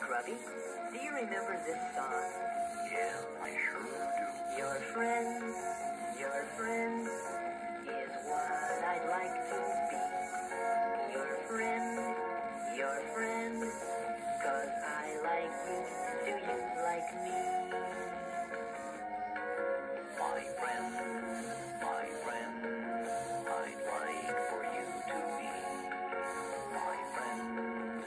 Grubby, do you remember this song? Yeah, I sure do. Your friend is what I'd like to be. Your friend, 'cause I like you, do you like me? My friend, I'd like for you to be. My friend,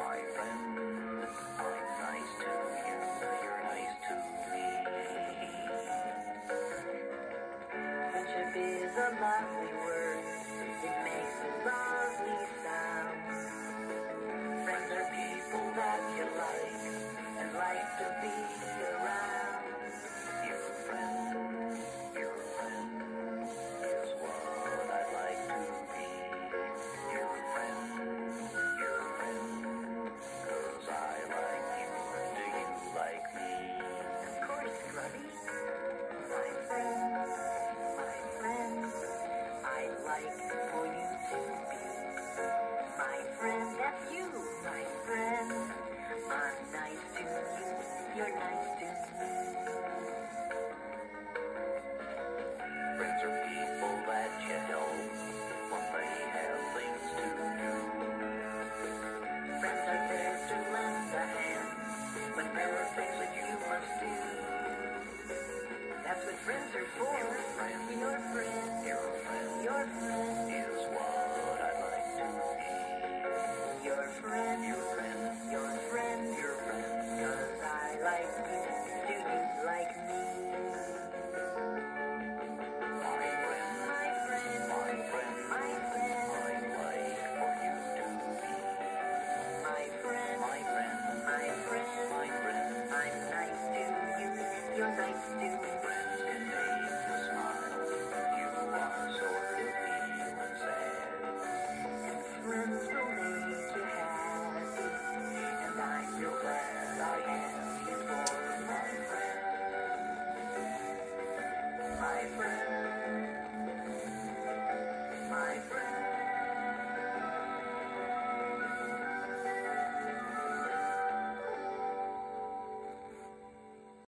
I'm nice to you, you're nice to me. Friendship is a lovely word, it makes a lovely sound. Friends are people that you like, and like to be around. Your friend is what I'd like to be. Your friend, 'cause I like you, do you like me? Of course, Grubby. My friend, I'd like for you to be. My friend, that's you, my friend. I'm nice to you, you're nice to me. Friends are people that you help when they have things to do. Friends are there to lend a hand when there are things that you must do. That's what friends are for. Your friend is what I'd like to be. Your friend